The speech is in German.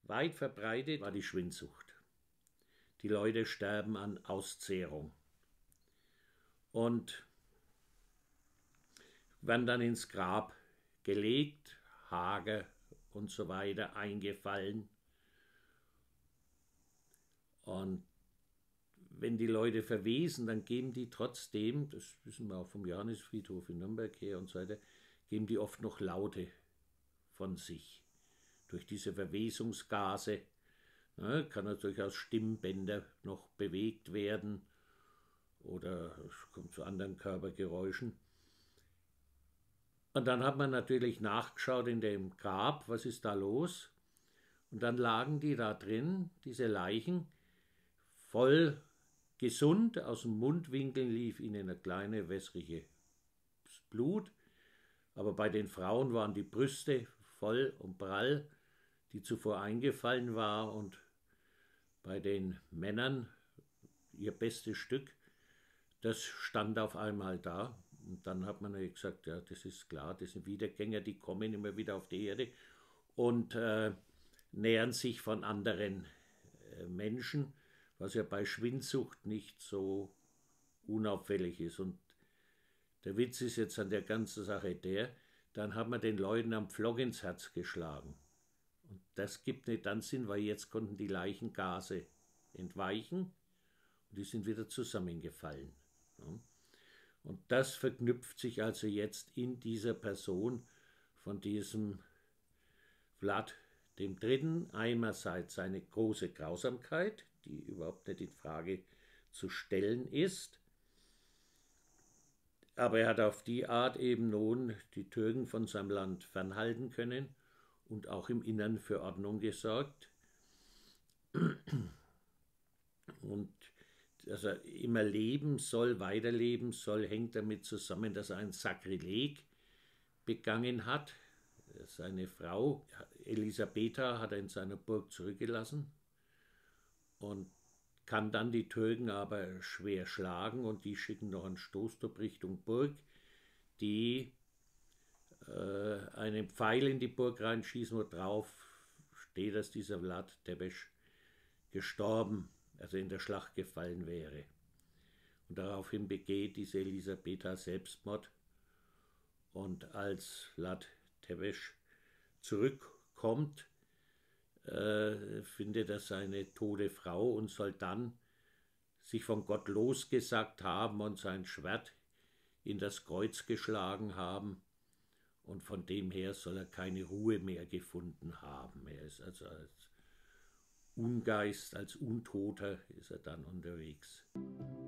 Weit verbreitet war die Schwindsucht. Die Leute sterben an Auszehrung und werden dann ins Grab gelegt, hager und so weiter eingefallen. Und wenn die Leute verwesen, dann geben die trotzdem, das wissen wir auch vom Johannisfriedhof in Nürnberg her und so weiter, geben die oft noch Laute von sich. Durch diese Verwesungsgase kann natürlich aus Stimmbänder noch bewegt werden oder es kommt zu anderen Körpergeräuschen. Und dann hat man natürlich nachgeschaut in dem Grab, was ist da los? Und dann lagen die da drin, diese Leichen, voll gesund, aus dem Mundwinkel lief ihnen eine kleine wässrige Blut, aber bei den Frauen waren die Brüste voll und prall, die zuvor eingefallen war, und bei den Männern ihr bestes Stück, das stand auf einmal da. Und dann hat man gesagt, ja, das ist klar, das sind Wiedergänger, die kommen immer wieder auf die Erde und nähern sich von anderen Menschen, was ja bei Schwindsucht nicht so unauffällig ist. Und der Witz ist jetzt an der ganzen Sache der, dann hat man den Leuten am Pflock ins Herz geschlagen. Und das gibt nicht dann Sinn, weil jetzt konnten die Leichengase entweichen und die sind wieder zusammengefallen. Und das verknüpft sich also jetzt in dieser Person von diesem Vlad dem Dritten einerseits seine große Grausamkeit, die überhaupt nicht in Frage zu stellen ist, aber er hat auf die Art eben nun die Türken von seinem Land fernhalten können und auch im Innern für Ordnung gesorgt. Und dass er immer leben soll, weiterleben soll, hängt damit zusammen, dass er ein Sakrileg begangen hat. Seine Frau Elisabetha hat er in seiner Burg zurückgelassen und kann dann die Türken aber schwer schlagen, und die schicken noch einen Stoßtrupp Richtung Burg, die einen Pfeil in die Burg reinschießen, wo drauf steht, dass dieser Vlad Tepes gestorben, also in der Schlacht gefallen wäre. Und daraufhin begeht diese Elisabetha Selbstmord, und als Vlad Tepes zurückkommt, findet er seine tote Frau und soll dann sich von Gott losgesagt haben und sein Schwert in das Kreuz geschlagen haben, und von dem her soll er keine Ruhe mehr gefunden haben. Er ist also als Ungeist, als Untoter ist er dann unterwegs.